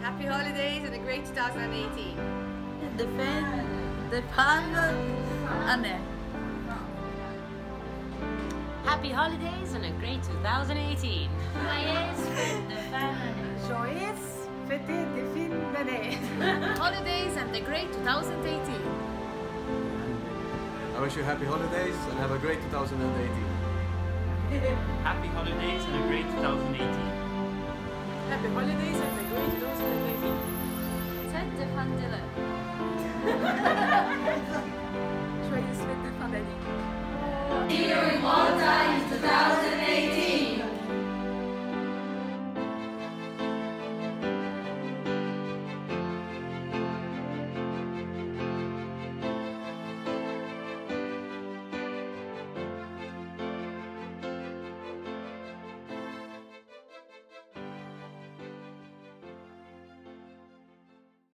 Happy holidays and a great 2018. Happy holidays and a great 2018. Joyeux fêter de fin d'année. Holidays and a great 2018. I wish you happy holidays and have a great 2018. Happy holidays and a great 2018. Happy holidays and a great 2018. Fête de fin d'année. Joyeuse fête de fin d'année. See you in Malta in 2018.